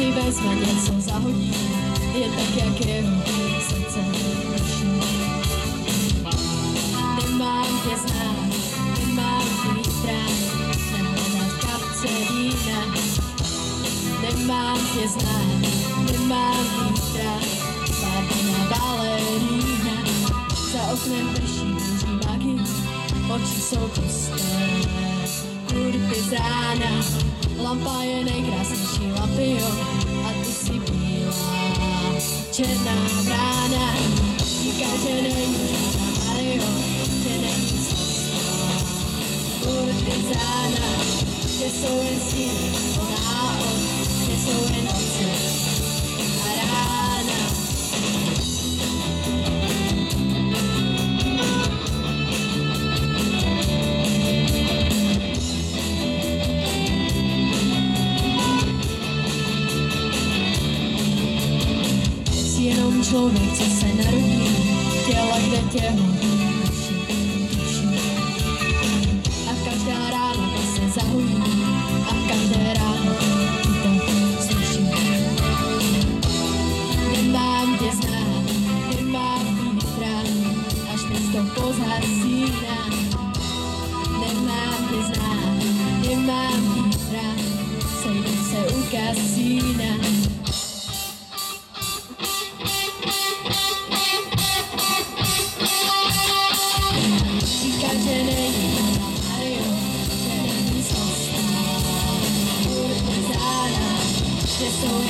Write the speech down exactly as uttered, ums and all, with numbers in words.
si vezme něco zahodí, je tak jak jeho srdce prší. Nemám tě znát, nemám tvý strán, nehledat v kapce vína. Nemám tě znát, nemám tvý strán, barvina balerína. Za oknem prší, bouří magii, oči jsou pusté, kurtizána. Lampa je nejkrásnější lampio a ty jsi bílá, černá brána. Říká, že není na Mario, že není zlostná kurtizána. Že jsou jen stíny, ona a on, že jsou jen noci a rána. Jenom člověk, co se narodí, těla, kde tě hodí, duši, duši. A každá rána to se zahojí, a každé ráno ti to sluší. Nemám tě znát, nemám tvý strán, až město pozhasíná. Nemám tě znát, nemám tvý strán, sejdu se u kasína. So